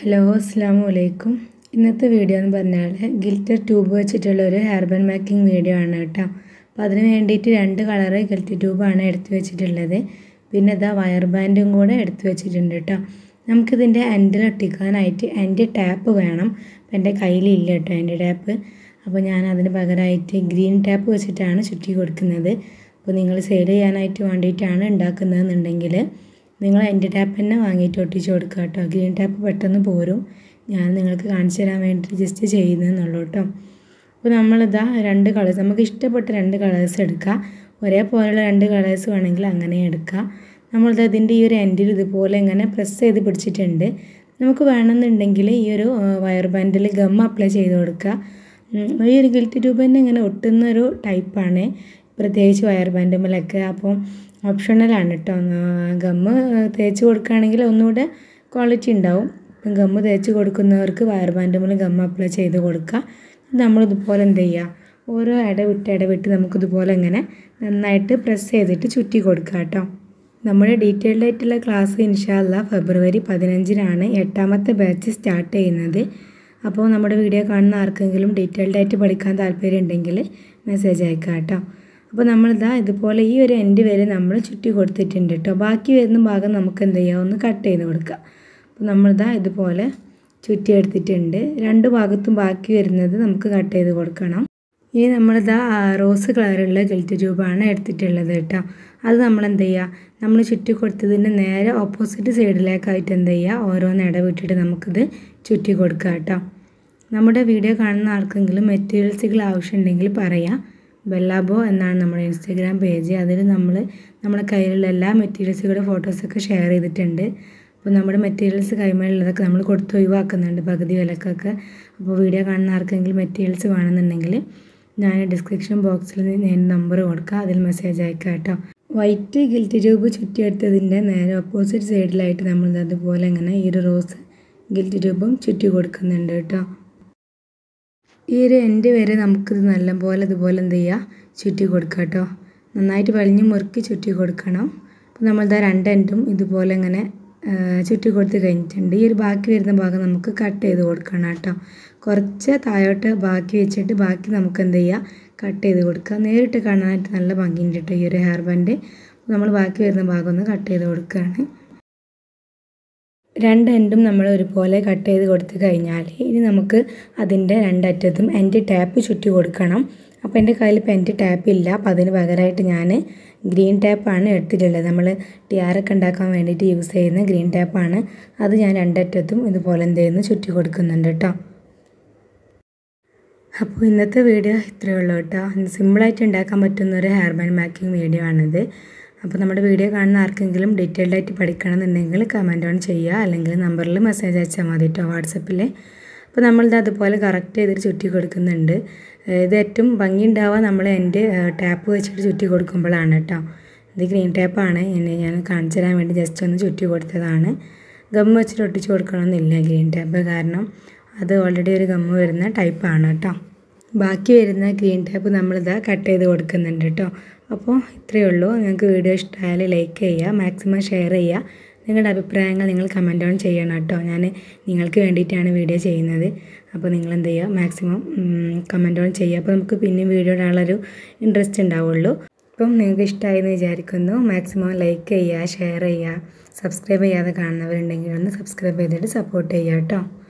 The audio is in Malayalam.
ഹലോ അസ്സലാമു അലൈക്കും. ഇന്നത്തെ വീഡിയോ എന്ന് പറഞ്ഞാൽ ഗിൽറ്റർ ട്യൂബ് വെച്ചിട്ടുള്ള ഒരു ഹെയർ ബാൻഡ് മേക്കിംഗ് വീഡിയോ ആണ് കേട്ടോ. അപ്പോൾ അതിന് വേണ്ടിയിട്ട് 2 കളറ് ഗിൽറ്റർ ട്യൂബാണ് എടുത്തു വെച്ചിട്ടുള്ളത്. പിന്നെ ഇതാ വയർ ബാൻഡും കൂടെ എടുത്തു വെച്ചിട്ടുണ്ട് കേട്ടോ. നമുക്കിതിൻ്റെ എൻഡിൽ ഒട്ടിക്കാനായിട്ട് എൻഡ് ടാപ്പ് വേണം. അപ്പോൾ എൻ്റെ കയ്യിലില്ല കേട്ടോ എൻഡ് ടാപ്പ്. അപ്പോൾ ഞാൻ അതിന് പകരമായിട്ട് ഗ്രീൻ ടാപ്പ് വെച്ചിട്ടാണ് ചുറ്റി കൊടുക്കുന്നത്. അപ്പോൾ നിങ്ങൾ സെയിൽ ചെയ്യാനായിട്ട് വേണ്ടിയിട്ടാണ് ഉണ്ടാക്കുന്നതെന്നുണ്ടെങ്കിൽ നിങ്ങൾ എൻഡ് ടാപ്പ് തന്നെ വാങ്ങിയിട്ട് ഒട്ടിച്ച് കൊടുക്കുക കേട്ടോ. ഗ്രീൻ ടാപ്പ് പെട്ടെന്ന് പോരും. ഞാൻ നിങ്ങൾക്ക് കാണിച്ചു തരാൻ വേണ്ടിയിട്ട് ജസ്റ്റ് ചെയ്യുന്നതെന്നുള്ളൂ കേട്ടോ. അപ്പോൾ നമ്മളിതാ 2 കളേഴ്സ്, നമുക്ക് ഇഷ്ടപ്പെട്ട 2 കളേഴ്സ് എടുക്കുക. ഒരേപോലെയുള്ള 2 കളേഴ്സ് വേണമെങ്കിൽ അങ്ങനെ എടുക്കുക. നമ്മളിത് ഇതിൻ്റെ ഈ ഒരു എൻഡിൽ ഇതുപോലെ ഇങ്ങനെ പ്രസ് ചെയ്ത് പിടിച്ചിട്ടുണ്ട്. നമുക്ക് വേണമെന്നുണ്ടെങ്കിൽ ഈ ഒരു വയർ ബാൻഡിൽ ഗം അപ്ലൈ ചെയ്ത് കൊടുക്കുക. ഈ ഒരു ഗിൽറ്റ് ട്യൂബ് തന്നെ ഇങ്ങനെ ഒട്ടുന്നൊരു ടൈപ്പാണ്, പ്രത്യേകിച്ച് വയർ ബാൻഡുമ്മലൊക്കെ. അപ്പോൾ ഓപ്ഷണലാണ് കേട്ടോ. ഗമ്മ് തേച്ച് കൊടുക്കുകയാണെങ്കിൽ ഒന്നുകൂടെ ക്വാളിറ്റി ഉണ്ടാവും. ഇപ്പം ഗമ്മ് തേച്ച് കൊടുക്കുന്നവർക്ക് വയർ ബാൻഡുമ്മൽ ഗമ്മ് അപ്ലൈ ചെയ്ത് കൊടുക്കുക. നമ്മളിതുപോലെ എന്ത് ചെയ്യുക, ഓരോ ഇടവിട്ട് നമുക്കിതുപോലെ ഇങ്ങനെ നന്നായിട്ട് പ്രസ് ചെയ്തിട്ട് ചുറ്റി കൊടുക്കുക കേട്ടോ. നമ്മുടെ ഡീറ്റെയിൽഡ് ആയിട്ടുള്ള ക്ലാസ് ഇൻഷാ അല്ലാഹ് ഫെബ്രുവരി 15-നാണ് 8ാമത്തെ ബാച്ച് സ്റ്റാർട്ട് ചെയ്യുന്നത്. അപ്പോൾ നമ്മുടെ വീഡിയോ കാണുന്ന ആർക്കെങ്കിലും ഡീറ്റെയിൽഡ് ആയിട്ട് പഠിക്കാൻ താല്പര്യം ഉണ്ടെങ്കിൽ മെസ്സേജ് അയക്കുക കേട്ടോ. അപ്പോൾ നമ്മളിതാ ഇതുപോലെ ഈ ഒരു എൻഡ് വരെ നമ്മൾ ചുറ്റി കൊടുത്തിട്ടുണ്ട് കേട്ടോ. ബാക്കി വരുന്ന ഭാഗം നമുക്ക് എന്ത് ചെയ്യാം, ഒന്ന് കട്ട് ചെയ്ത് കൊടുക്കുക. അപ്പോൾ നമ്മളിതാ ഇതുപോലെ ചുറ്റി എടുത്തിട്ടുണ്ട്. 2 ഭാഗത്തും ബാക്കി വരുന്നത് നമുക്ക് കട്ട് ചെയ്ത് കൊടുക്കണം. ഇനി നമ്മളിതാ റോസ് കളറുള്ള ഗിൽറ്റ് ട്യൂബാണ് എടുത്തിട്ടുള്ളത് കേട്ടോ. അത് നമ്മൾ എന്ത് ചെയ്യുക, നമ്മൾ ചുറ്റി കൊടുത്തതിൻ്റെ നേരെ ഓപ്പോസിറ്റ് സൈഡിലേക്കായിട്ട് എന്ത് ചെയ്യുക, ഓരോന്ന് ഇടവിട്ടിട്ട് നമുക്കിത് ചുറ്റി കൊടുക്കുക കേട്ടോ. നമ്മുടെ വീഡിയോ കാണുന്ന ആർക്കെങ്കിലും മെറ്റീരിയൽസുകൾ ആവശ്യമുണ്ടെങ്കിൽ പറയാം. ബെല്ലാബോ എന്നാണ് നമ്മുടെ ഇൻസ്റ്റാഗ്രാം പേജ്. അതിൽ നമ്മുടെ കയ്യിലുള്ള എല്ലാ മെറ്റീരിയൽസുകളുടെ ഫോട്ടോസൊക്കെ ഷെയർ ചെയ്തിട്ടുണ്ട്. അപ്പോൾ നമ്മുടെ മെറ്റീരിയൽസ് കൈമേലുള്ളതൊക്കെ നമ്മൾ കൊടുത്ത് ഒഴിവാക്കുന്നുണ്ട് പകുതി വിലക്കൊക്കെ. അപ്പോൾ വീഡിയോ കാണുന്ന ആർക്കെങ്കിലും മെറ്റീരിയൽസ് വേണമെന്നുണ്ടെങ്കിൽ ഞാൻ ഡിസ്ക്രിപ്ഷൻ ബോക്സിൽ നമ്പർ കൊടുക്കുക, അതിൽ മെസ്സേജ് അയക്കുക കേട്ടോ. വൈറ്റ് ഗിൽറ്റ് ട്യൂബ് ചുറ്റിയെടുത്തതിൻ്റെ നേരെ ഓപ്പോസിറ്റ് സൈഡിലായിട്ട് നമ്മൾ അതുപോലെ ഇങ്ങനെ ഈ ഒരു റോസ് ഗിൽറ്റ് ട്യൂബും ചുറ്റി കൊടുക്കുന്നുണ്ട് കേട്ടോ. ഈ ഒരു എൻഡ് വരെ നമുക്കിത് നല്ലപോലെ ഇതുപോലെ എന്ത് ചെയ്യുക, ചുറ്റി കൊടുക്കുക കേട്ടോ. നന്നായിട്ട് വലിഞ്ഞ് മുറുക്കി ചുറ്റി കൊടുക്കണം. അപ്പോൾ നമ്മളിതാ 2 എൻഡും ഇതുപോലെ ഇങ്ങനെ ചുറ്റി കൊടുത്ത് കഴിഞ്ഞിട്ടുണ്ട്. ഈ ഒരു ബാക്കി വരുന്ന ഭാഗം നമുക്ക് കട്ട് ചെയ്ത് കൊടുക്കണം കേട്ടോ. കുറച്ച് താഴോട്ട് ബാക്കി വെച്ചിട്ട് ബാക്കി നമുക്ക് എന്ത് ചെയ്യുക, കട്ട് ചെയ്ത് കൊടുക്കുക. നേരിട്ട് കാണാനായിട്ട് നല്ല ഭംഗിയുണ്ട് കേട്ടോ ഈ ഒരു ഹെയർ ബാൻഡ്. നമ്മൾ ബാക്കി വരുന്ന ഭാഗം ഒന്ന് കട്ട് ചെയ്ത് കൊടുക്കുകയാണ്. 2 എൻഡും നമ്മൾ ഒരുപോലെ കട്ട് ചെയ്ത് കൊടുത്തു കഴിഞ്ഞാൽ ഇനി നമുക്ക് അതിൻ്റെ 2 അറ്റത്തും എൻഡ് ടാപ്പ് ചുറ്റി കൊടുക്കണം. അപ്പോൾ എൻ്റെ കയ്യിൽ ഇപ്പോൾ എൻഡ് ടാപ്പ് ഇല്ല. അപ്പോൾ അതിന് പകരമായിട്ട് ഞാൻ ഗ്രീൻ ടാപ്പാണ് എടുത്തിട്ടുള്ളത്. നമ്മൾ ടിയാറൊക്കെ ഉണ്ടാക്കാൻ വേണ്ടിയിട്ട് യൂസ് ചെയ്യുന്ന ഗ്രീൻ ടാപ്പാണ്. അത് ഞാൻ 2 അറ്റത്തും ഇതുപോലെ എന്ത് ചെയ്യുന്നു, ചുറ്റി കൊടുക്കുന്നുണ്ട് കേട്ടോ. അപ്പോൾ ഇന്നത്തെ വീഡിയോ ഇത്രയേ ഉള്ളൂ കേട്ടോ. സിമ്പിളായിട്ട് ഉണ്ടാക്കാൻ പറ്റുന്ന ഒരു ഹെയർ ബാൻഡ് മേക്കിംഗ് വീഡിയോ ആണിത്. അപ്പോൾ നമ്മുടെ വീഡിയോ കാണുന്ന ആർക്കെങ്കിലും ഡീറ്റെയിൽഡ് ആയിട്ട് പഠിക്കണമെന്നുണ്ടെങ്കിൽ കമൻറ്റ് ഓൺ ചെയ്യുക, അല്ലെങ്കിൽ നമ്പറിൽ മെസ്സേജ് അയച്ചാൽ മതി കേട്ടോ, വാട്സപ്പിൽ. അപ്പോൾ നമ്മളിത് അതുപോലെ കറക്റ്റ് ചെയ്തിട്ട് ചുറ്റി കൊടുക്കുന്നുണ്ട്. ഇത് ഏറ്റവും ഭംഗി ഉണ്ടാവുക നമ്മൾ എൻ്റെ ടാപ്പ് വെച്ചിട്ട് ചുറ്റി കൊടുക്കുമ്പോഴാണ് കേട്ടോ. ഇത് ഗ്രീൻ ടാപ്പാണ്, ഞാൻ കാണിച്ചു തരാൻ വേണ്ടി ജസ്റ്റ് ഒന്ന് ചുറ്റി കൊടുത്തതാണ്. ഗമ്മ് വെച്ചിട്ട് ഒട്ടിച്ച് കൊടുക്കണമെന്നില്ല ഗ്രീൻ ടാപ്പ്, കാരണം അത് ഓൾറെഡി ഒരു ഗമ്മ് വരുന്ന ടൈപ്പാണ് കേട്ടോ. ബാക്കി വരുന്ന ഗ്രീൻ ടാപ്പ് നമ്മളിതാ കട്ട് ചെയ്ത് കൊടുക്കുന്നുണ്ട് കേട്ടോ. അപ്പോൾ ഇത്രയേ ഉള്ളൂ. നിങ്ങൾക്ക് വീഡിയോ ഇഷ്ടമായാൽ ലൈക്ക് ചെയ്യുക, മാക്സിമം ഷെയർ ചെയ്യുക. നിങ്ങളുടെ അഭിപ്രായങ്ങൾ നിങ്ങൾ കമൻറ്റ് ഓൺ ചെയ്യണം കേട്ടോ. ഞാൻ നിങ്ങൾക്ക് വേണ്ടിയിട്ടാണ് വീഡിയോ ചെയ്യുന്നത്. അപ്പോൾ നിങ്ങൾ എന്ത് ചെയ്യുക, മാക്സിമം കമൻറ്റ് ഓൺ ചെയ്യുക. അപ്പോൾ നമുക്ക് പിന്നെയും വീഡിയോ ഇടാനുള്ളൊരു ഇൻട്രസ്റ്റ് ഉണ്ടാവുള്ളൂ. അപ്പം നിങ്ങൾക്ക് ഇഷ്ടമായെന്ന് വിചാരിക്കുന്നു. മാക്സിമം ലൈക്ക് ചെയ്യുക, ഷെയർ ചെയ്യുക. സബ്സ്ക്രൈബ് ചെയ്യാതെ കാണുന്നവരുണ്ടെങ്കിൽ ഒന്ന് സബ്സ്ക്രൈബ് ചെയ്തിട്ട് സപ്പോർട്ട് ചെയ്യുക കേട്ടോ.